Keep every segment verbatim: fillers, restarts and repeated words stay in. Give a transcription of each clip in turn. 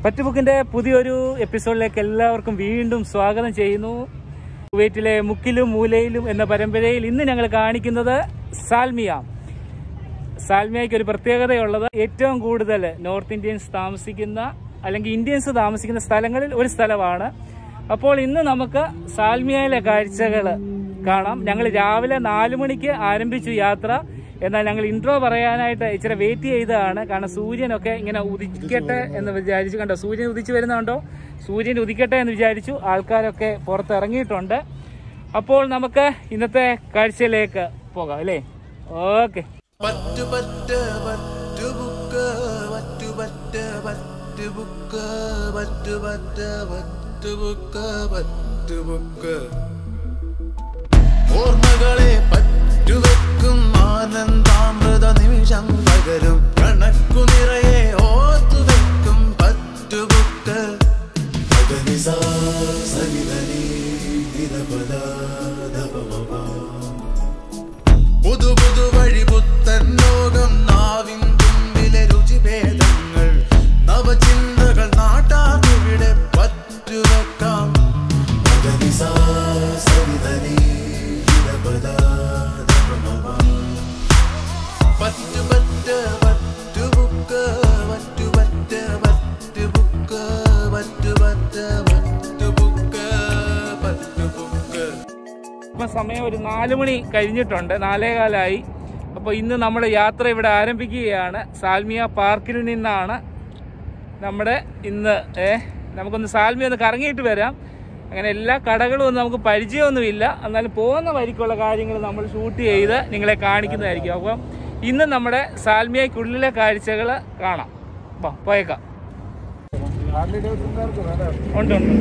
പറ്റുബുക്കിന്റെ പുതിയൊരു എപ്പിസോഡിലേക്ക് എല്ലാവർക്കും വീണ്ടും സ്വാഗതം ചെയ്യുന്നു. കുവൈറ്റിലെ മുക്കിലും മൂലയിലും എന്ന പരമ്പരയിൽ ഇന്ന് ഞങ്ങൾ കാണിക്കുന്നത് സാൽമിയ. സാൽമിയയ്ക്ക് ഒരു പ്രത്യേകതയുള്ളത് ഏറ്റവും കൂടുതൽ നോർത്ത് ഇന്ത്യൻസ് താമസിക്കുന്ന അല്ലെങ്കിൽ ഇന്ത്യൻസ് താമസിക്കുന്ന സ്ഥലങ്ങളിൽ ഒരു സ്ഥലമാണ്. അപ്പോൾ ഇന്ന് നമുക്ക് സാൽമിയയിലെ കാഴ്ചകൾ കാണാം. ഞങ്ങൾ രാവിലെ നാലു മണിക്ക് ആരംഭിച്ചു യാത്ര. എന്നാൽ ഞങ്ങൾ ഇൻട്രോ പറയാനായിട്ട് ഇച്ചിരി വെയിറ്റ് ചെയ്തതാണ്. കാരണം സൂര്യനൊക്കെ ഇങ്ങനെ ഉദിക്കട്ടെ എന്ന് വിചാരിച്ചു. കണ്ടോ, സൂര്യൻ ഉദിച്ചു വരുന്നുണ്ടോ? സൂര്യൻ ഉദിക്കട്ടെ എന്ന് വിചാരിച്ചു. ആൾക്കാരൊക്കെ പുറത്തിറങ്ങിയിട്ടുണ്ട്. അപ്പോൾ നമുക്ക് ഇന്നത്തെ കാഴ്ചയിലേക്ക് പോകാം അല്ലേ? ഓക്കെ. ഓർമ്മകളെ പറ്റുവെക്കും ആനന്ദാമൃത നിമിഷം പകരും കണക്കു നിറയെ ഓർത്തുവെക്കും പറ്റുബുക്ക് പുതു പുതു വഴി പുത്തൻ ലോകം നാവിൻ തുമ്പിലെ രുചിഭേദങ്ങൾ നവചിന്തകൾ നാട്ടാറിവിടെ പറ്റുവെക്കാം ഇപ്പം സമയം ഒരു നാലു മണി കഴിഞ്ഞിട്ടുണ്ട്, നാലേകാലായി. അപ്പോൾ ഇന്ന് നമ്മുടെ യാത്ര ഇവിടെ ആരംഭിക്കുകയാണ്. സാൽമിയ പാർക്കിൽ നിന്നാണ് നമ്മുടെ ഇന്ന് ഏ നമുക്കൊന്ന് സാൽമിയ ഒന്ന് കറങ്ങിയിട്ട് വരാം. അങ്ങനെ എല്ലാ കടകളും ഒന്നും നമുക്ക് പരിചയമൊന്നുമില്ല. എന്നാലും പോകുന്ന വഴിക്കുള്ള കാര്യങ്ങൾ നമ്മൾ ഷൂട്ട് ചെയ്ത് നിങ്ങളെ കാണിക്കുന്നതായിരിക്കും. അപ്പം ഇന്ന് നമ്മുടെ സാൽമിയയ്ക്കുള്ളിലെ കാഴ്ചകൾ കാണാം. അപ്പം പോയേക്കാം. ഉണ്ട് ഉണ്ട്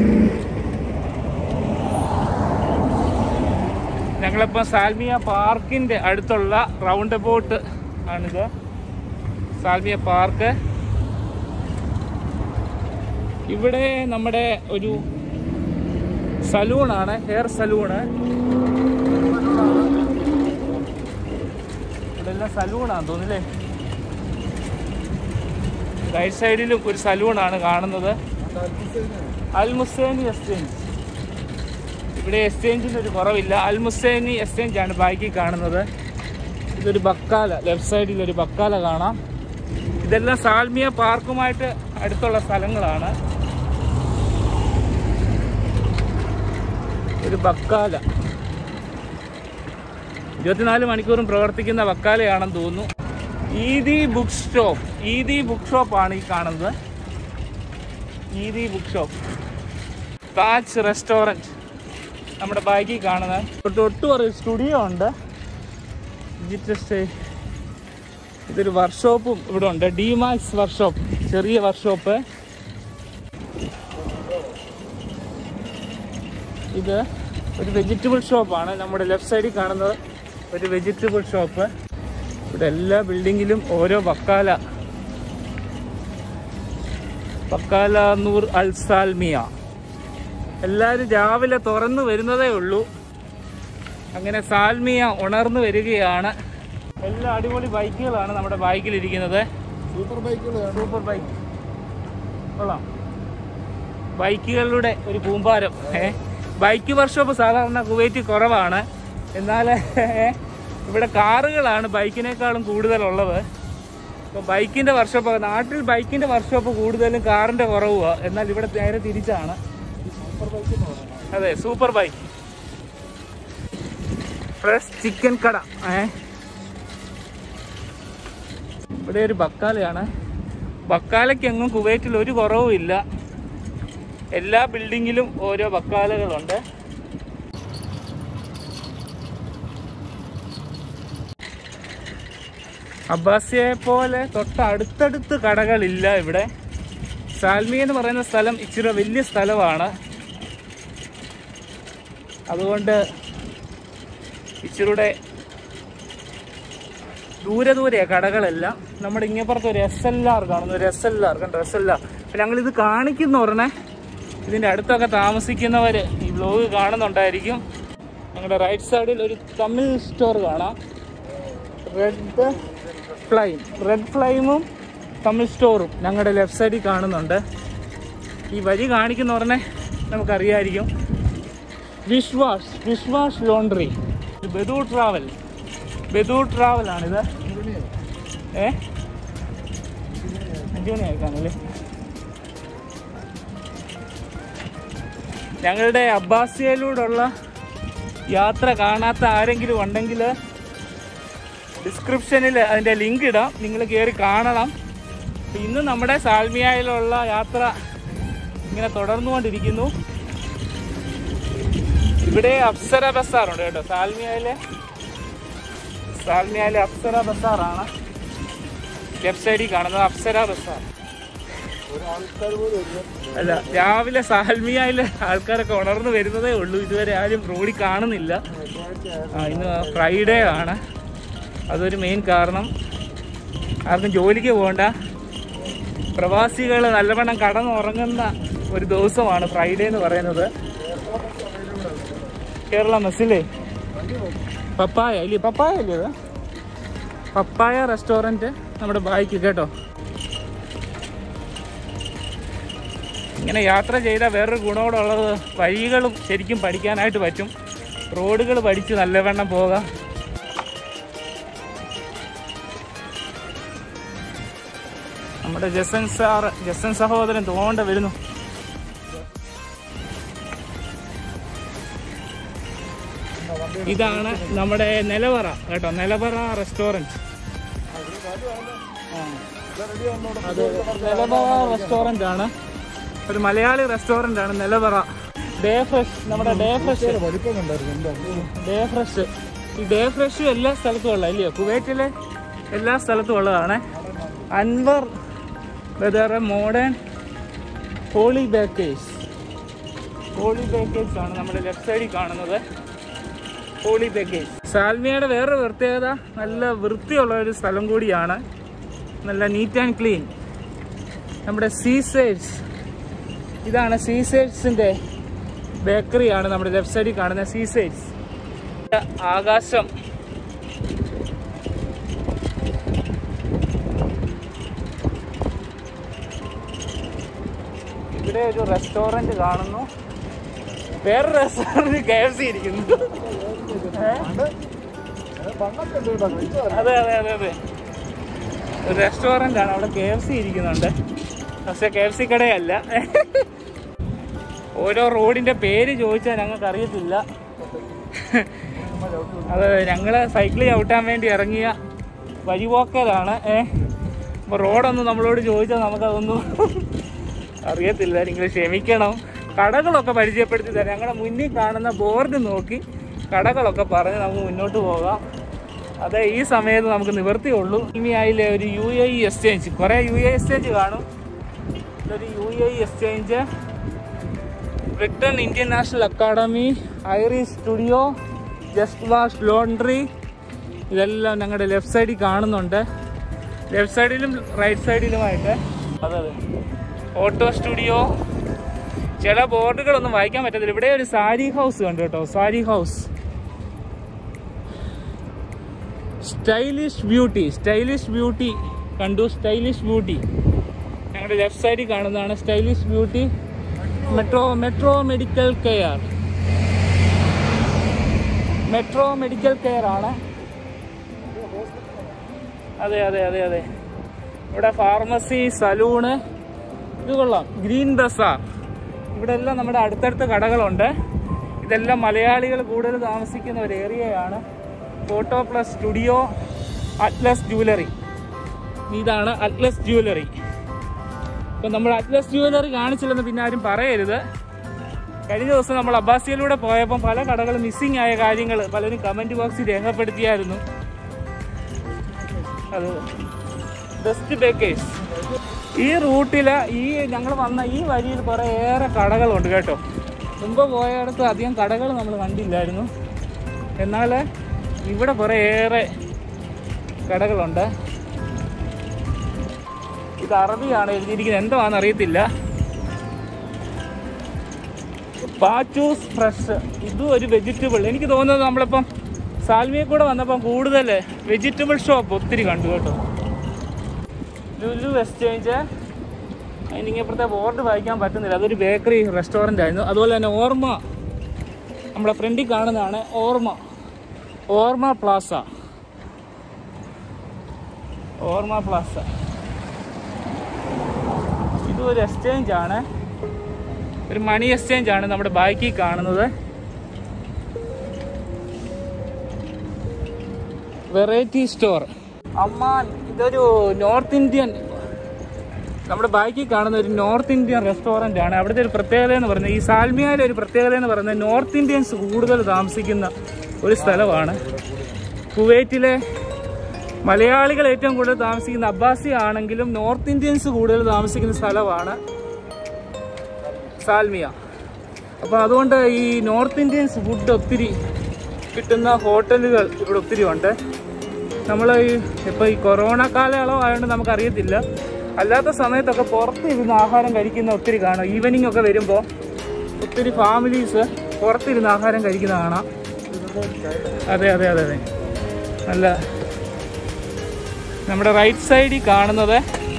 ഞങ്ങളിപ്പോൾ സാൽമിയ പാർക്കിൻ്റെ അടുത്തുള്ള റൗണ്ട് അബൌട്ട് ആണിത്. Salmiya park. ഇവിടെ നമ്മുടെ ഒരു സലൂണാണ്, ഹെയർ സലൂണ്. ഇതെല്ലാം സലൂണാന്ന് തോന്നുന്നില്ലേ? റൈറ്റ് സൈഡിലും ഒരു സലൂണാണ് കാണുന്നത്. Al Muzaini exchange. ഇവിടെ എക്സ്ചേഞ്ചിന് ഒരു കുറവില്ല. അൽ മുസൈനി എക്സ്ചേഞ്ച് ആണ് ബാക്കി കാണുന്നത്. ഇതൊരു ബക്കാല, ലെഫ്റ്റ് സൈഡിൽ ഒരു ബക്കാല കാണാം. ഇതെല്ലാം സാൽമിയ പാർക്കുമായിട്ട് അടുത്തുള്ള സ്ഥലങ്ങളാണ്. ഒരു ബക്കാല, ഇരുപത്തിനാല് മണിക്കൂറും പ്രവർത്തിക്കുന്ന ബക്കാലയാണെന്ന് തോന്നുന്നു. Eidi book stop. Eidi book ഷോപ്പാണ് ഈ കാണുന്നത്. Eidi book shop. Taj restaurant നമ്മുടെ ബാക്കിൽ കാണുന്നത്. തൊട്ട് ഒരു സ്റ്റുഡിയോ ഉണ്ട്. Digital stay. ഇതൊരു വർക്ക്ഷോപ്പും ഇവിടെ ഉണ്ട്. ഡിമാക്സ് വർക്ക്ഷോപ്പ്, ചെറിയ വർക്ക്ഷോപ്പ്. ഇത് ഒരു വെജിറ്റബിൾ ഷോപ്പാണ്. നമ്മുടെ ലെഫ്റ്റ് സൈഡിൽ കാണുന്നത് ഒരു വെജിറ്റബിൾ ഷോപ്പ്. ഇവിടെ എല്ലാ ബിൽഡിങ്ങിലും ഓരോ ബക്കാല. ബക്കാല നൂർ അൽ സാൽമിയ. എല്ലാവരും രാവിലെ തുറന്നു വരുന്നതേ ഉള്ളൂ. അങ്ങനെ സാൽമിയ ഉണർന്നു വരികയാണ്. എല്ലാ അടിപൊളി ബൈക്കുകളാണ് നമ്മുടെ ബൈക്കിലിരിക്കുന്നത്. സൂപ്പർ ബൈക്കുകളാണ്. സൂപ്പർ ബൈക്ക് കൊള്ളാം. ബൈക്കുകളുടെ ഒരു കൂമ്പാരം. ഏ ബൈക്ക് വർക്ക്ഷോപ്പ് സാധാരണ കുവൈറ്റിൽ കുറവാണ്. എന്നാൽ ഇവിടെ കാറുകളാണ് ബൈക്കിനേക്കാളും കൂടുതലുള്ളത്. ഇപ്പോൾ ബൈക്കിൻ്റെ വർക്ക്ഷോപ്പ്, നാട്ടിൽ ബൈക്കിൻ്റെ വർക്ക്ഷോപ്പ് കൂടുതലും കാറിൻ്റെ കുറവുമാണ്. എന്നാൽ ഇവിടെ നേരെ തിരിച്ചാണ്. അതെ, സൂപ്പർ ബൈക്ക്. ഫ്രഷ് ചിക്കൻ കട. ഏ ഇവിടെ ഒരു ബക്കാലയാണ്. ബക്കാലയ്ക്കെങ്ങും കുവൈറ്റിൽ ഒരു കുറവും ഇല്ല. എല്ലാ ബിൽഡിങ്ങിലും ഓരോ ബക്കാലകളുണ്ട്. അബ്ബാസിയെ പോലെ തൊട്ടടുത്തടുത്ത് കടകളില്ല ഇവിടെ. സാൽമിയ എന്ന് പറയുന്ന സ്ഥലം ഇച്ചിരി വലിയ സ്ഥലമാണ്. അതുകൊണ്ട് ഇച്ചിരൂടെ ദൂരെ ദൂരെയാണ് കടകളെല്ലാം. നമ്മുടെ ഇങ്ങപ്പുറത്ത് ഒരു എസ് എൽ ആർ കാണുന്നു. ഒരു എസ് എൽ ആർ കണ്ടോ? S L R. അപ്പം ഞങ്ങളിത് കാണിക്കുന്ന ഉടനെ ഇതിൻ്റെ അടുത്തൊക്കെ താമസിക്കുന്നവർ ഈ വ്ലോഗ് കാണുന്നുണ്ടായിരിക്കും. ഞങ്ങളുടെ റൈറ്റ് സൈഡിൽ ഒരു തമിഴ് സ്റ്റോർ കാണാം. റെഡ് ഫ്ലൈം റെഡ് ഫ്ലൈമും തമിഴ് സ്റ്റോറും ഞങ്ങളുടെ ലെഫ്റ്റ് സൈഡിൽ കാണുന്നുണ്ട്. ഈ വഴി കാണിക്കുന്ന ഉടനെ നമുക്കറിയാമായിരിക്കും. Vishwas Vishwas laundry, Badoor travel, Badoor ട്രാവലാണിത്. ഏ അഞ്ചു മണി ആയിക്കാണല്ലേ. ഞങ്ങളുടെ അബ്ബാസിയയിലൂടെയുള്ള യാത്ര കാണാത്ത ആരെങ്കിലും ഉണ്ടെങ്കിൽ ഡിസ്ക്രിപ്ഷനിൽ അതിൻ്റെ ലിങ്ക് ഇടാം, നിങ്ങൾ കയറി കാണണം. ഇന്ന് നമ്മുടെ സാൽമിയയിലുള്ള യാത്ര ഇങ്ങനെ തുടർന്നുകൊണ്ടിരിക്കുന്നു. ഇവിടെ അപ്സര ബസാറുണ്ട് കേട്ടോ. സാൽമിയയിലെ സാൽമിയയിലെ അപ്സര ബസാറാണ് ലെഫ്റ്റ് സൈഡിൽ കാണുന്നത്. അപ്സര ബസാർ അല്ല, രാവിലെ സാൽമിയയിലെ ആൾക്കാരൊക്കെ ഉണർന്നു വരുന്നതേ ഉള്ളൂ. ഇതുവരെ ആരും റോഡിൽ കാണുന്നില്ല. ആ ഇന്ന് ഫ്രൈഡേ ആണ്, അതൊരു മെയിൻ കാരണം. ആർക്കും ജോലിക്ക് പോകണ്ട, പ്രവാസികൾ നല്ലവണ്ണം കടന്നുറങ്ങുന്ന ഒരു ദിവസമാണ് ഫ്രൈഡേ എന്ന് പറയുന്നത്. കേരള മെസ്സിലെ പപ്പായ ഇല്ലേ, പപ്പായ അല്ലേ ഇത്? പപ്പായ റെസ്റ്റോറൻറ്റ് നമ്മുടെ ബായ്ക്ക് കേട്ടോ. ഇങ്ങനെ യാത്ര ചെയ്താൽ വേറൊരു ഗുണമുള്ളത് വഴികളും ശരിക്കും പഠിക്കാനായിട്ട് പറ്റും. റോഡുകൾ പഠിച്ച് നല്ലവണ്ണം പോകാം. നമ്മുടെ ജസൻ സാർ ജസൻ സഹോദരൻ തോണ്ട വരുന്നു. ഇതാണ് നമ്മുടെ നിലവറ കേട്ടോ, നിലവറ റെസ്റ്റോറൻറ്റ്. അത് നിലവറ റെസ്റ്റോറൻ്റ് ആണ്, ഒരു മലയാളി റെസ്റ്റോറൻ്റ് ആണ് നിലവറ. ഡേ ഫ്രഷ്, നമ്മുടെ ഡേ ഫ്രഷ് ഡേ ഫ്രഷ് ഈ ഡേ ഫ്രഷ് എല്ലാ സ്ഥലത്തും ഉള്ള ഇല്ലയോ, കുവൈറ്റിലെ എല്ലാ സ്ഥലത്തും ഉള്ളതാണ്. അൻവർ വേറെ modern holy bakers, holy bakers ആണ് നമ്മുടെ ലെഫ്റ്റ് സൈഡിൽ കാണുന്നത്. ഹോളി ബേക്കേഴ്സ് സാൽമിയയുടെ വേറൊരു പ്രത്യേകത, നല്ല വൃത്തിയുള്ള ഒരു സ്ഥലം കൂടിയാണ്, നല്ല നീറ്റ് ആൻഡ് ക്ലീൻ. നമ്മുടെ സീസേഡ്സ്, ഇതാണ് സീസേഡ്സിൻ്റെ ബേക്കറിയാണ് നമ്മുടെ ലെഫ്റ്റ് സൈഡിൽ കാണുന്ന സീസേഡ്സ്. ആകാശം, ഇവിടെ ഒരു റെസ്റ്റോറൻറ്റ് കാണുന്നു. വേറൊരു റെസ്റ്റോറൻറ്റ് കെ എഫ് സി ഇരിക്കുന്നു. അതെ അതെ അതെ അതെ ഒരു റെസ്റ്റോറൻ്റ് ആണ്, അവിടെ കെ എഫ് സി ഇരിക്കുന്നുണ്ട്. പക്ഷെ കെ എഫ് സി കടയല്ല. ഓരോ റോഡിൻ്റെ പേര് ചോദിച്ചാൽ ഞങ്ങൾക്ക് അറിയത്തില്ല. അത് ഞങ്ങൾ സൈക്കിൾ ചവിട്ടാൻ വേണ്ടി ഇറങ്ങിയ വഴിപോക്കലാണ്. ഏഹ് അപ്പോൾ റോഡൊന്നും നമ്മളോട് ചോദിച്ചാൽ നമുക്കതൊന്നും അറിയത്തില്ല, നിങ്ങൾ ക്ഷമിക്കണം. കടകളൊക്കെ പരിചയപ്പെടുത്തി തരാം. ഞങ്ങളുടെ മുന്നിൽ കാണുന്ന ബോർഡ് നോക്കി കടകളൊക്കെ പറഞ്ഞ് നമുക്ക് മുന്നോട്ട് പോകാം. അതെ ഈ സമയത്ത് നമുക്ക് നിവൃത്തിയുള്ളൂ. ഇനി അതിലെ ഒരു യു എ ഇ എക്സ്ചേഞ്ച്, കുറേ യു എ എക്സ്ചേഞ്ച് കാണും. ഇതൊരു U A E exchange, Britain Indian national academy, Irish studio, just wash laundry, ഇതെല്ലാം ഞങ്ങളുടെ ലെഫ്റ്റ് സൈഡിൽ കാണുന്നുണ്ട്. ലെഫ്റ്റ് സൈഡിലും റൈറ്റ് സൈഡിലുമായിട്ട്. അതെ അതെ ഓട്ടോ സ്റ്റുഡിയോ. ചില ബോർഡുകളൊന്നും വായിക്കാൻ പറ്റത്തില്ല. ഇവിടെ ഒരു സാരി ഹൗസ് കണ്ടു കേട്ടോ, sari house. Stylish beauty, stylish beauty കണ്ടു, സ്റ്റൈലിഷ് ബ്യൂട്ടി ഞങ്ങളുടെ ലെഫ്റ്റ് സൈഡിൽ കാണുന്നതാണ് stylish beauty. Metro metro medical care, metro medical care ആണ്. അതെ അതെ അതെ അതെ ഇവിടെ ഫാർമസി, സലൂണ്, ഇത് കൊള്ളാം. ഗ്രീൻ ബസാർ, ഇവിടെ എല്ലാം നമ്മുടെ അടുത്തടുത്ത് കടകളുണ്ട്. ഇതെല്ലാം മലയാളികൾ കൂടുതൽ താമസിക്കുന്ന ഒരു ഏരിയയാണ്. Photo plus studio, Atlas jewellery, ഇതാണ് അറ്റ്ലസ് ജ്വല്ലറി. ഇപ്പം നമ്മൾ അറ്റ്ലസ് ജ്വല്ലറി കാണിച്ചില്ലെന്ന് പിന്നെ ആരും പറയരുത്. കഴിഞ്ഞ ദിവസം നമ്മൾ അബ്ബാസിയയിലൂടെ പോയപ്പം പല കടകൾ മിസ്സിങ് ആയ കാര്യങ്ങൾ പലരും കമൻറ്റ് ബോക്സിൽ രേഖപ്പെടുത്തിയായിരുന്നു. അത് ബെസ്റ്റ് ബേക്കേഴ്സ്. ഈ റൂട്ടിൽ ഈ ഞങ്ങൾ വന്ന ഈ വഴിയിൽ കുറേ ഏറെ കടകളുണ്ട് കേട്ടോ. മുമ്പ് പോയയിടത്ത് അധികം കടകൾ നമ്മൾ കണ്ടില്ലായിരുന്നു, എന്നാൽ ഇവിടെ കുറേ ഏറെ കടകളുണ്ട്. ഇത് അറബിയാണ് എഴുതിയിരിക്കുന്നത്, എന്താണെന്ന് അറിയത്തില്ല. പാച്ചൂസ് ഫ്രഷ്, ഇതും ഒരു വെജിറ്റബിൾ. എനിക്ക് തോന്നുന്നത് നമ്മളിപ്പം സാൽമിയെ കൂടെ വന്നപ്പം കൂടുതൽ വെജിറ്റബിൾ ഷോപ്പ് ഒത്തിരി കണ്ടു കേട്ടോ. ലുലു എക്സ്ചേഞ്ച്, അതിനിങ്ങപ്പുറത്തെ ബോർഡ് വായിക്കാൻ പറ്റുന്നില്ല. അതൊരു ബേക്കറി റെസ്റ്റോറൻ്റ് ആയിരുന്നു. അതുപോലെ തന്നെ ഓർമ്മ, നമ്മുടെ ഫ്രണ്ടിൽ കാണുന്നതാണ് ഓർമ്മ ഓർമ്മ പ്ലാസ. ഓർമ്മ പ്ലാസ ഇതൊരു എക്സ്ചേഞ്ച് ആണ്, ഒരു മണി എക്സ്ചേഞ്ച് ആണ് നമ്മുടെ ബാക്കിൽ കാണുന്നത്. വെറൈറ്റി സ്റ്റോർ അമ്മാൻ, ഇതൊരു നോർത്ത് ഇന്ത്യൻ, നമ്മുടെ ബാക്കിൽ കാണുന്ന ഒരു നോർത്ത് ഇന്ത്യൻ റെസ്റ്റോറൻ്റ് ആണ്. അവിടുത്തെ ഒരു പ്രത്യേകത എന്ന് പറയുന്നത്, ഈ സാൽമിയയിലെ ഒരു പ്രത്യേകത എന്ന് പറയുന്നത് നോർത്ത് ഇന്ത്യൻസ് കൂടുതൽ താമസിക്കുന്ന ഒരു സ്ഥലമാണ്. കുവൈറ്റിലെ മലയാളികൾ ഏറ്റവും കൂടുതൽ താമസിക്കുന്ന അബ്ബാസി ആണെങ്കിലും നോർത്ത് ഇന്ത്യൻസ് കൂടുതൽ താമസിക്കുന്ന സ്ഥലമാണ് സാൽമിയ. അപ്പോൾ അതുകൊണ്ട് ഈ നോർത്ത് ഇന്ത്യൻസ് ഫുഡ് ഒത്തിരി കിട്ടുന്ന ഹോട്ടലുകൾ ഇവിടെ ഒത്തിരി ഉണ്ട്. നമ്മൾ ഈ ഇപ്പോൾ ഈ കൊറോണ കാലയളവ് ആയതുകൊണ്ട് നമുക്കറിയത്തില്ല, അല്ലാത്ത സമയത്തൊക്കെ പുറത്തിരുന്ന് ആഹാരം കഴിക്കുന്ന ഒത്തിരി കാണാം. ഈവനിങ് ഒക്കെ വരുമ്പോൾ ഒത്തിരി ഫാമിലീസ് പുറത്തിരുന്ന് ആഹാരം കഴിക്കുന്ന കാണാം. അതെ അതെ അതെ അതെ നല്ല. നമ്മുടെ റൈറ്റ് സൈഡിൽ കാണുന്നത്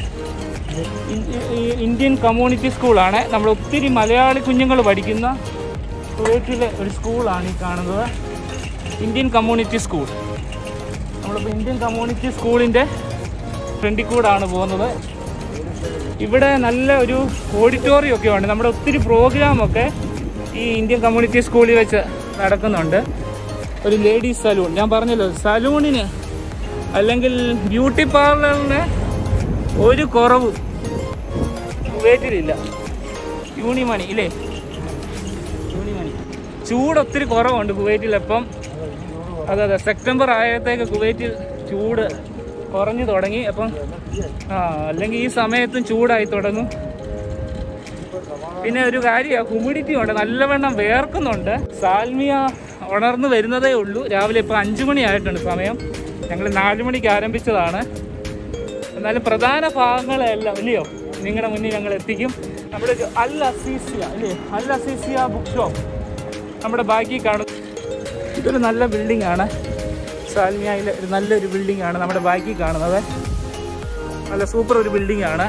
ഇന്ത്യൻ കമ്മ്യൂണിറ്റി സ്കൂളാണ്. നമ്മൾ ഒത്തിരി മലയാളി കുഞ്ഞുങ്ങൾ പഠിക്കുന്ന കുവൈറ്റിലെ ഒരു സ്കൂളാണ് ഈ കാണുന്നത്, ഇന്ത്യൻ കമ്മ്യൂണിറ്റി സ്കൂൾ. നമ്മളിപ്പോൾ ഇന്ത്യൻ കമ്മ്യൂണിറ്റി സ്കൂളിൻ്റെ ഫ്രണ്ടിൽ കൂടാണ് പോകുന്നത്. ഇവിടെ നല്ല ഒരു ഓഡിറ്റോറിയം ഒക്കെ ഉണ്ട്. നമ്മുടെ ഒത്തിരി പ്രോഗ്രാമൊക്കെ ഈ ഇന്ത്യൻ കമ്മ്യൂണിറ്റി സ്കൂളിൽ വെച്ച് നടക്കുന്നുണ്ട്. ഒരു ലേഡീസ് സലൂൺ, ഞാൻ പറഞ്ഞല്ലോ, സലൂണിന് അല്ലെങ്കിൽ ബ്യൂട്ടി പാർലറിന് ഒരു കുറവും കുവൈറ്റിലില്ല. യൂണിമണി ഇല്ലേ, യൂണിമണി. ചൂട് ഒത്തിരി കുറവുണ്ട് കുവൈറ്റിലിപ്പം. അതെ അതെ, സെപ്റ്റംബർ ആയത്തേക്ക് കുവൈറ്റിൽ ചൂട് കുറഞ്ഞു തുടങ്ങി. അപ്പം ആ അല്ലെങ്കിൽ ഈ സമയത്തും ചൂടായി തുടങ്ങും. പിന്നെ ഒരു കാര്യമാണ്, ഹ്യൂമിഡിറ്റി ഉണ്ട്, നല്ലവണ്ണം വേർക്കുന്നുണ്ട്. സാൽമിയ ഉണർന്നു വരുന്നതേ ഉള്ളൂ. രാവിലെ ഇപ്പോൾ അഞ്ചു മണി ആയിട്ടുണ്ട് സമയം. ഞങ്ങൾ നാലു മണിക്ക് ആരംഭിച്ചതാണ്. എന്നാലും പ്രധാന ഭാഗങ്ങളെല്ലാം ഇല്ലയോ നിങ്ങളുടെ മുന്നിൽ ഞങ്ങൾ എത്തിക്കും. നമ്മുടെ അൽ അസീസിയ അല്ലേ, അൽ അസീസിയ ബുക്ക് ഷോപ്പ് നമ്മുടെ ബാക്കി കാണും. ഇതൊരു നല്ല ബിൽഡിംഗ് ആണ്, സാൽമിയയിലെ ഒരു നല്ലൊരു ബിൽഡിംഗ് ആണ് നമ്മുടെ ബാക്കി കാണുന്നത്. നല്ല സൂപ്പർ ഒരു ബിൽഡിംഗ് ആണ്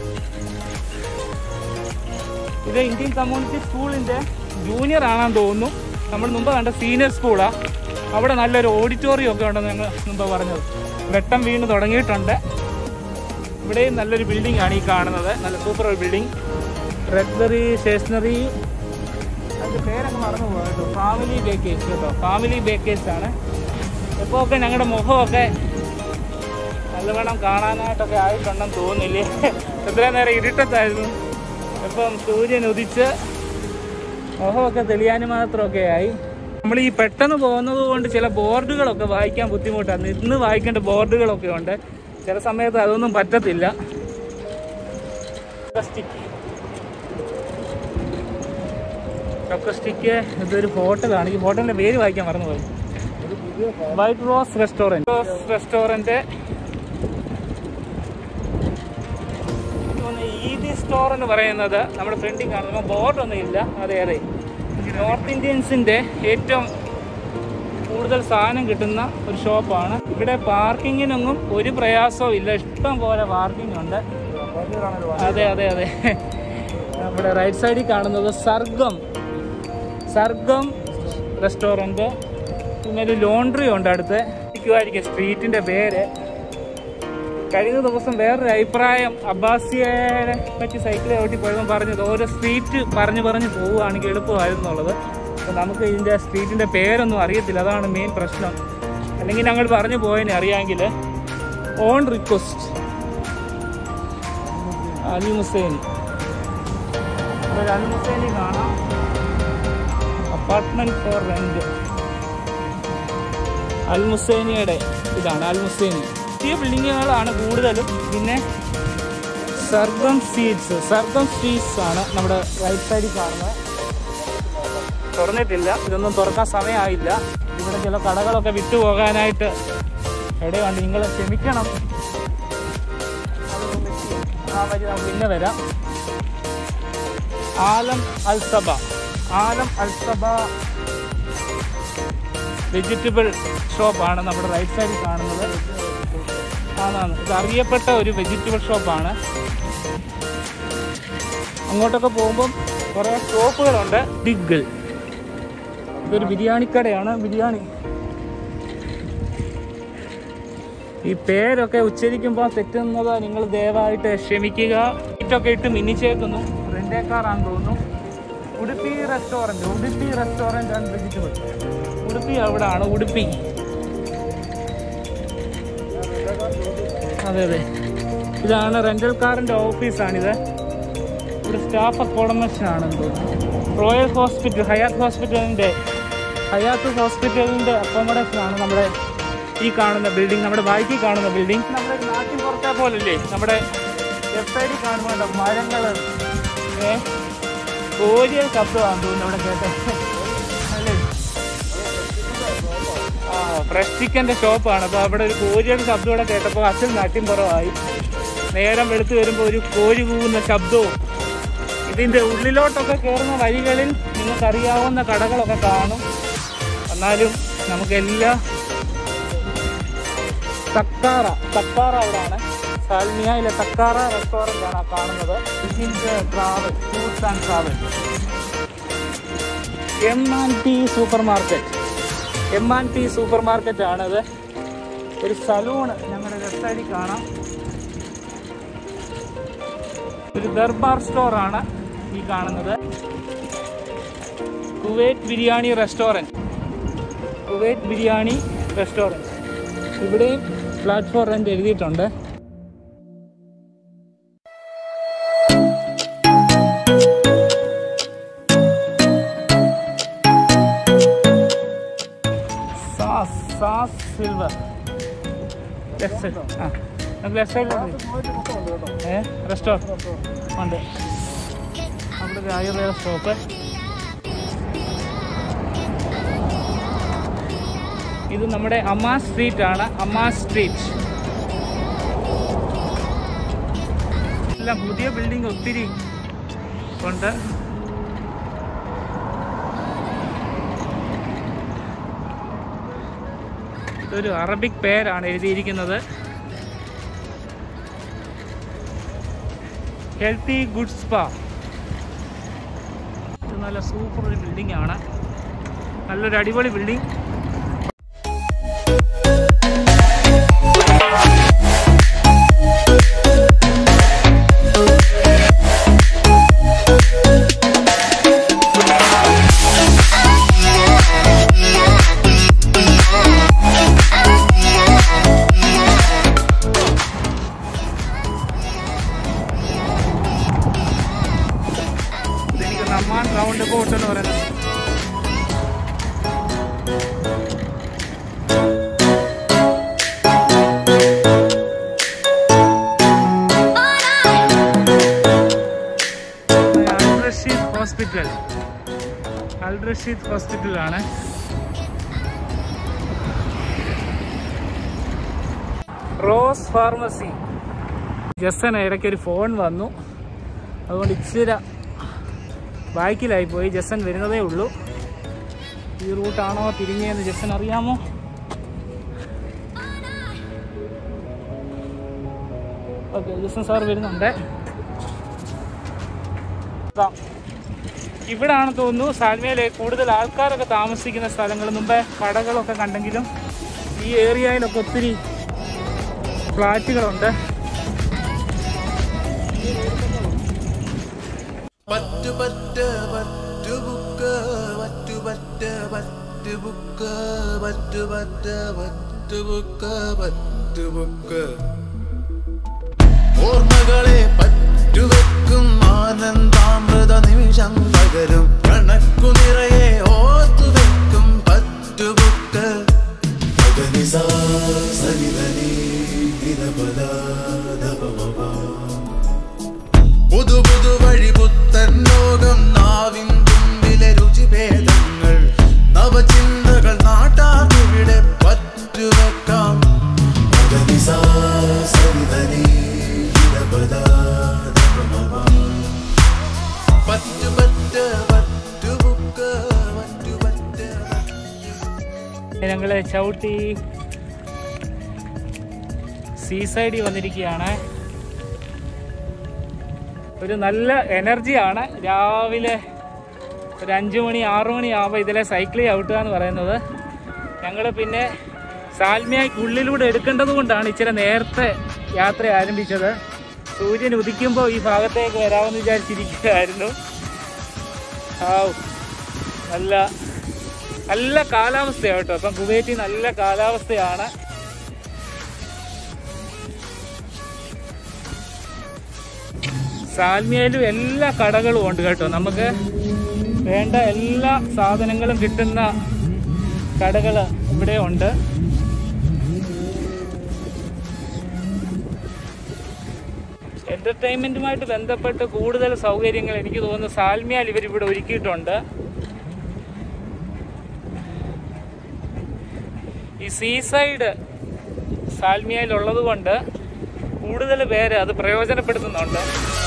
ഇത്. ഇന്ത്യൻ കമ്മ്യൂണിറ്റി സ്കൂളിൻ്റെ ജൂനിയർ ആണെന്ന് തോന്നുന്നു. നമ്മൾ മുമ്പ് കണ്ട സീനിയർ സ്കൂളാണ്. അവിടെ നല്ലൊരു ഓഡിറ്റോറിയം ഒക്കെ ഉണ്ടെന്ന് ഞങ്ങൾ മുമ്പ് പറഞ്ഞത്. വെട്ടം വീണ് തുടങ്ങിയിട്ടുണ്ട്. ഇവിടെയും നല്ലൊരു ബിൽഡിംഗ് ആണ് ഈ കാണുന്നത്, നല്ല സൂപ്പർ ഒരു ബിൽഡിംഗ്. റെഡ്ബറി സ്റ്റേഷനറി, അതിൻ്റെ പേരൊക്കെ മറന്നു പോകട്ടോ. ഫാമിലി ബേക്കേഴ്സ് കേട്ടോ, ഫാമിലി ബേക്കേഴ്സ് ആണ്. ഇപ്പോൾ ഒക്കെ ഞങ്ങളുടെ മുഖമൊക്കെ നല്ലവണ്ണം കാണാനായിട്ടൊക്കെ ആയിട്ടുണ്ടെന്ന് തോന്നുന്നില്ലേ. എത്രയും നേരം ഇരുട്ടത്തായിരുന്നു, ഇപ്പം സൂര്യൻ ഉദിച്ച് മുഖമൊക്കെ തെളിയാനും മാത്രമൊക്കെ ആയി. നമ്മൾ ഈ പെട്ടെന്ന് പോകുന്നത് കൊണ്ട് ചില ബോർഡുകളൊക്കെ വായിക്കാൻ ബുദ്ധിമുട്ടാണ്. ഇന്ന് വായിക്കേണ്ട ബോർഡുകളൊക്കെ ഉണ്ട്, ചില സമയത്ത് അതൊന്നും പറ്റത്തില്ല. ടൊക്കസ്റ്റിക്ക് ഇതൊരു ഹോട്ടലാണ്. ഈ ഹോട്ടലിൻ്റെ പേര് വായിക്കാൻ മറന്നുപോയി. വൈറ്റ് റോസ് റെസ്റ്റോറൻറ്റ് റെസ്റ്റോറൻറ്റ് ഈദി സ്റ്റോർ എന്ന് പറയുന്നത് നമ്മുടെ ഫ്രണ്ടിൽ കാണുമ്പോൾ ബോർഡൊന്നും ഇല്ല. അതെ അതെ, നോർത്ത് ഇന്ത്യൻസിൻ്റെ ഏറ്റവും കൂടുതൽ സാധനം കിട്ടുന്ന ഒരു ഷോപ്പാണ്. ഇവിടെ പാർക്കിങ്ങിനൊന്നും ഒരു പ്രയാസവും ഇല്ല, ഇഷ്ടം പോലെ പാർക്കിംഗ് ഉണ്ട്. അതെ അതെ അതെ. നമ്മുടെ റൈറ്റ് സൈഡിൽ കാണുന്നത് സർഗം സർഗം റെസ്റ്റോറൻറ്റ്. പിന്നെ ഒരു ലോണ്ട്രി ഉണ്ട് അടുത്ത്. ഇരിക്കുമായിരിക്കും സ്ട്രീറ്റിൻ്റെ പേര്. കഴിഞ്ഞ ദിവസം വേറൊരു അഭിപ്രായം അബ്ബാസിയെ പറ്റി സൈക്കിൾ ഓട്ടി പോയപ്പോൾ പറഞ്ഞത് ഓരോ സ്ട്രീറ്റ് പറഞ്ഞു പറഞ്ഞ് പോവുകയാണെങ്കിൽ എളുപ്പമായിരുന്നുള്ളത്. അപ്പോൾ നമുക്ക് ഇതിൻ്റെ സ്ട്രീറ്റിൻ്റെ പേരൊന്നും അറിയത്തില്ല, അതാണ് മെയിൻ പ്രശ്നം. അല്ലെങ്കിൽ ഞങ്ങൾ പറഞ്ഞു പോയതിനെ അറിയാമെങ്കിൽ. On request Ali Musaini, Ali Musaini കാണാം. അപ്പാർട്ട്മെൻറ്റ് ഫോർ റെൻറ്റ്, അൽ മുസൈനിയുടെ ഇതാണ് അൽ മുസൈനി. പുതിയ ബിൽഡിങ്ങുകളാണ് കൂടുതലും. പിന്നെ സർഗം സീഡ്സ് സർഗം സ്ട്രീറ്റ്സ് ആണ് നമ്മുടെ റൈറ്റ് സൈഡിൽ കാണുന്നത്. തുറന്നിട്ടില്ല, ഇതൊന്നും തുറക്കാൻ സമയമായില്ല. ഇവിടെ ചില കടകളൊക്കെ വിട്ടുപോകാനായിട്ട് ഇടയുണ്ട്, നിങ്ങൾ ക്ഷമിക്കണം. ആ വഴി നമുക്ക് പിന്നെ വരാം. Alam Alsaba Alam Alsaba vegetable ഷോപ്പാണ് നമ്മുടെ റൈറ്റ് സൈഡിൽ കാണുന്നത്. ആണാണ്, ഇത് അറിയപ്പെട്ട ഒരു വെജിറ്റബിൾ ഷോപ്പാണ്. അങ്ങോട്ടൊക്കെ പോകുമ്പം കുറേ ഷോപ്പുകളുണ്ട്. ഡിഗിൾ, ഇതൊരു ബിരിയാണിക്കടയാണ്. ബിരിയാണി, ഈ പേരൊക്കെ ഉച്ചരിക്കുമ്പോൾ തെറ്റുന്നത് നിങ്ങൾ ദയവായിട്ട് ക്ഷമിക്കുക. ഇറ്റൊക്കെ ഇട്ട് മിന്നിച്ചേക്കുന്നു. റെന്റേക്കാറാണെന്ന് തോന്നുന്നു. Udupi restaurant, Udupi restaurant and vegetable. Udupi അവിടെയാണ്, ഉടുപ്പി. അതെ അതെ, ഇതാണ് റെൻ്റൽ കാറിൻ്റെ ഓഫീസാണിത്. ഇവിടെ സ്റ്റാഫ് അക്കോമഡേഷൻ ആണെന്ന് തോന്നുന്നു. റോയൽ ഹോസ്പിറ്റൽ, ഹയാത്ത് ഹോസ്പിറ്റലിൻ്റെ ഹയാത്ത് ഹോസ്പിറ്റലിൻ്റെ അക്കോമഡേഷൻ ആണ് നമ്മുടെ ഈ കാണുന്ന ബിൽഡിംഗ്, നമ്മുടെ ബാക്കിൽ കാണുന്ന ബിൽഡിംഗ്. നമ്മുടെ നാട്ടിൻ പുറത്തെ പോലല്ലേ, നമ്മുടെ ലെഫ്റ്റ് സൈഡിൽ കാണുന്നുണ്ട് മരങ്ങൾ. ഏ കോരിയ ശബ്ദമാണെന്ന് തോന്നുന്നു ഇവിടെ കേട്ടെ അല്ലേ. ആ ഫ്രഷ് ചിക്കൻ്റെ ഷോപ്പാണ്. അപ്പോൾ അവിടെ ഒരു കോരിയുടെ ശബ്ദം ഇവിടെ കേട്ടപ്പോൾ അച്ഛൻ നാട്ടിൻ പുറമായി. നേരം വെളുത്ത് വരുമ്പോൾ ഒരു കോരി കൂവുന്ന ശബ്ദവും. ഇതിൻ്റെ ഉള്ളിലോട്ടൊക്കെ കയറുന്ന വഴികളിൽ നിങ്ങൾക്കറിയാവുന്ന കടകളൊക്കെ കാണും. എന്നാലും നമുക്കെല്ലാം തക്കാറ, തക്കാറ അവിടെയാണ്. സാൽമിയയിലെ തക്കാറ റെസ്റ്റോറൻ്റ് ആണ് കാണുന്നത്. Travel, tours and travel. M and T supermarket, M and T supermarket ആണിത്. ഒരു സലൂണ് ഞങ്ങളുടെ ലെഫ്റ്റ് സൈഡിൽ കാണാം. ഒരു ദർബാർ സ്റ്റോറാണ് ഈ കാണുന്നത്. Kuwait biryani restaurant, Kuwait biryani restaurant. ഇവിടെയും പ്ലാറ്റ്ഫോം റെൻ്റ് എഴുതിയിട്ടുണ്ട്. സാസ്, സാസ് സിൽവർ ലെഫ്റ്റ് സൈഡ്. ആ നമുക്ക് ലെഫ്റ്റ് സൈഡിലുണ്ട് ഏ റെസ്റ്റോറൻറ്റ് ഉണ്ട്. അവിടെ ഒരു ആയുർവേദ ഷോപ്പ്. ഇത് നമ്മുടെ അമ്മാ സ്ട്രീറ്റ് ആണ്, അമ്മാ സ്ട്രീറ്റ്. എല്ലാം പുതിയ ബിൽഡിംഗ് ഒത്തിരി ഉണ്ട്. ഇതൊരു അറബിക് പേരാണ് എഴുതിയിരിക്കുന്നത്. Healthy good spa. ഇത് നല്ല സൂപ്പർ ഒരു ബിൽഡിംഗ് ആണ്, നല്ലൊരു അടിപൊളി ബിൽഡിംഗ്. നമ്മാൻ റൗണ്ട് ബോട്ട് എന്ന് പറയുന്നത്. Al Rashid hospital, Al Rashid ഹോസ്പിറ്റലാണ്. Rose pharmacy. ജസന് ഇടയ്ക്കൊരു ഫോൺ വന്നു, അതുകൊണ്ട് ഇച്ചിരി ബാക്കിലായിപ്പോയി. ജസൻ വരുന്നതേ ഉള്ളൂ. ഈ റൂട്ടാണോ തിരിഞ്ഞതെന്ന് ജസൻ അറിയാമോ? ഓക്കെ, ജസൻ സാർ വരുന്നുണ്ട്. ഇവിടാണ് തോന്നുന്നു സാൽമിയയിലെ കൂടുതൽ ആൾക്കാരൊക്കെ താമസിക്കുന്ന സ്ഥലങ്ങൾ. മുമ്പേ കടകളൊക്കെ കണ്ടെങ്കിലും ഈ ഏരിയയിലൊക്കെ ഒത്തിരി ഫ്ലാറ്റുകളുണ്ട്. പറ്റു പറ്റ പറ്റു ബുക്ക് പറ്റു പറ്റ പറ്റു ബുക്ക് പറ്റു പറ്റ പറ്റു ബുക്ക് പറ്റു ബുക്ക് ഓർമ്മകളെ പറ്റുവെക്കും ആനന്ദാമൃത നിമിഷം പകരും കണക്കു നിറയെ ഓർത്തുവെക്കും പറ്റു ബുക്ക് പുതു പുതു വഴി പുത്തൻ ലോകം നാവിൻ തുമ്പിലെ രുചിഭേദങ്ങൾ നവചിന്തകൾ നാട്ടാറിവിടെ പറ്റുവെക്കാം പറ്റു പറ്റ പറ്റു ബുക്ക് പറ്റു പറ്റ. ഞങ്ങളെ ചവിട്ടി സീ സൈഡിൽ വന്നിരിക്കുകയാണ്. ഒരു നല്ല എനർജിയാണ്. രാവിലെ ഒരു അഞ്ച് മണി ആറു മണി ആകുമ്പോൾ ഇതിലെ സൈക്കിൾ ചവിട്ടുക എന്ന് പറയുന്നത്. ഞങ്ങൾ പിന്നെ സാൽമിയയ്ക്കുള്ളിലൂടെ എടുക്കേണ്ടത് കൊണ്ടാണ് ഇച്ചിരി നേരത്തെ യാത്ര ആരംഭിച്ചത്. സൂര്യൻ ഉദിക്കുമ്പോൾ ഈ ഭാഗത്തേക്ക് വരാമെന്ന് വിചാരിച്ചിരിക്കുകയായിരുന്നു. ആ നല്ല നല്ല കാലാവസ്ഥയാണ് കേട്ടോ. അപ്പം കുവൈറ്റിൽ നല്ല കാലാവസ്ഥയാണ്. സാൽമിയയിലും എല്ലാ കടകളും ഉണ്ട് കേട്ടോ. നമുക്ക് വേണ്ട എല്ലാ സാധനങ്ങളും കിട്ടുന്ന കടകൾ ഇവിടെ ഉണ്ട്. എൻ്റർടൈൻമെൻറ്റുമായിട്ട് ബന്ധപ്പെട്ട് കൂടുതൽ സൗകര്യങ്ങൾ എനിക്ക് തോന്നുന്നു സാൽമിയയിൽ ഇവരിവിടെ ഒരുക്കിയിട്ടുണ്ട്. ഈ സീസൈഡ് സാൽമിയയിലുള്ളത് കൊണ്ട് കൂടുതൽ പേര് അത് പ്രയോജനപ്പെടുത്തുന്നുണ്ട്.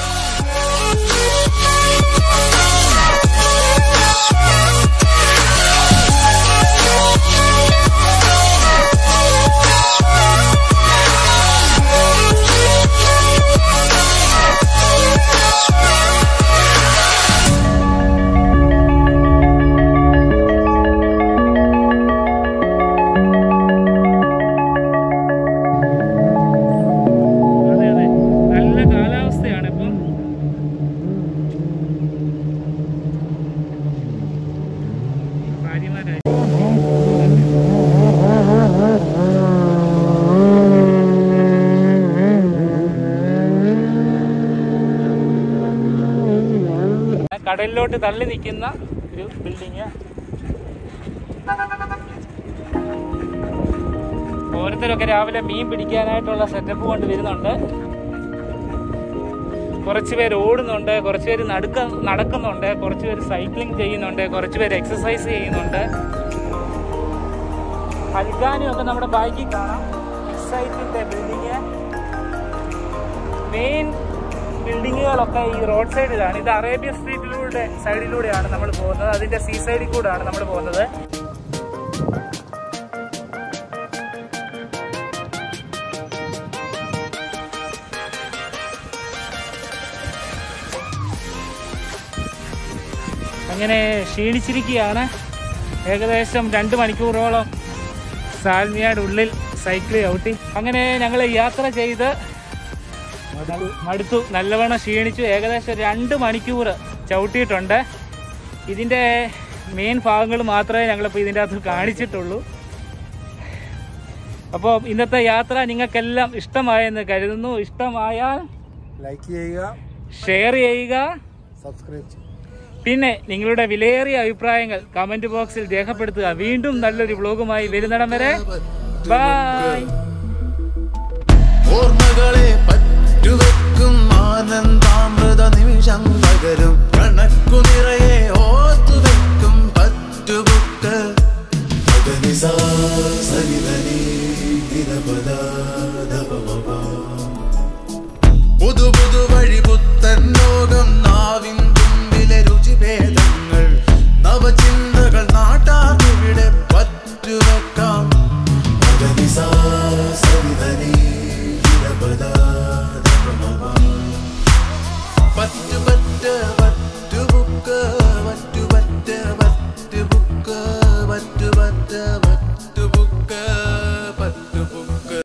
കടലിലോട്ട് തള്ളി നിൽക്കുന്ന ഒരു ബിൽഡിങ്. ഓരോരുത്തരൊക്കെ രാവിലെ മീൻ പിടിക്കാനായിട്ടുള്ള സെറ്റപ്പ് കൊണ്ട് വരുന്നുണ്ട്. കുറച്ച് പേര് ഓടുന്നുണ്ട്, കുറച്ച് പേര് നടക്ക നടക്കുന്നുണ്ട് കുറച്ച് പേര് സൈക്ലിംഗ് ചെയ്യുന്നുണ്ട്, കുറച്ച് പേര് എക്സസൈസ് ചെയ്യുന്നുണ്ട്. അൽഗാനും ഒക്കെ നമ്മുടെ ബാക്കിൽ കാണാം. എക്സൈറ്റിന്റെ ബിൽഡിങ്, മെയിൻ ബിൽഡിങ്ങുകളൊക്കെ ഈ റോഡ് സൈഡിലാണ്. ഇത് അറേബ്യ സ്ട്രീറ്റിലൂടെ സൈഡിലൂടെയാണ് നമ്മൾ പോകുന്നത്. അതിന്റെ സീ സൈഡിൽ കൂടെയാണ് നമ്മൾ പോകുന്നത്. അങ്ങനെ ക്ഷീണിച്ചിരിക്കുകയാണ്. ഏകദേശം രണ്ട് മണിക്കൂറോളം സാൽമിയയുടെ ഉള്ളിൽ സൈക്കിൾ ചവിട്ടി. അങ്ങനെ ഞങ്ങൾ യാത്ര ചെയ്ത് മടുത്തു, നല്ലവണ്ണം ക്ഷീണിച്ചു. ഏകദേശം രണ്ട് മണിക്കൂർ ചവിട്ടിയിട്ടുണ്ട്. ഇതിൻ്റെ മെയിൻ ഭാഗങ്ങൾ മാത്രമേ ഞങ്ങളിപ്പോൾ ഇതിൻ്റെ അകത്ത് കാണിച്ചിട്ടുള്ളൂ. അപ്പോൾ ഇന്നത്തെ യാത്ര നിങ്ങൾക്കെല്ലാം ഇഷ്ടമായെന്ന് കരുതുന്നു. ഇഷ്ടമായാൽ ലൈക്ക് ചെയ്യുക, ഷെയർ ചെയ്യുക, സബ്സ്ക്രൈബ് ചെയ്യുക. പിന്നെ നിങ്ങളുടെ വിലയേറിയ അഭിപ്രായങ്ങൾ കമന്റ് ബോക്സിൽ രേഖപ്പെടുത്തുക. വീണ്ടും നല്ലൊരു വ്ലോഗുമായി വരുന്നിടം വരെ ബൈ. ഓർമ്മകളെ പറ്റുവെക്കും ആനന്ദാമൃത നിമിഷം പകരും കണക്കു നിറയെ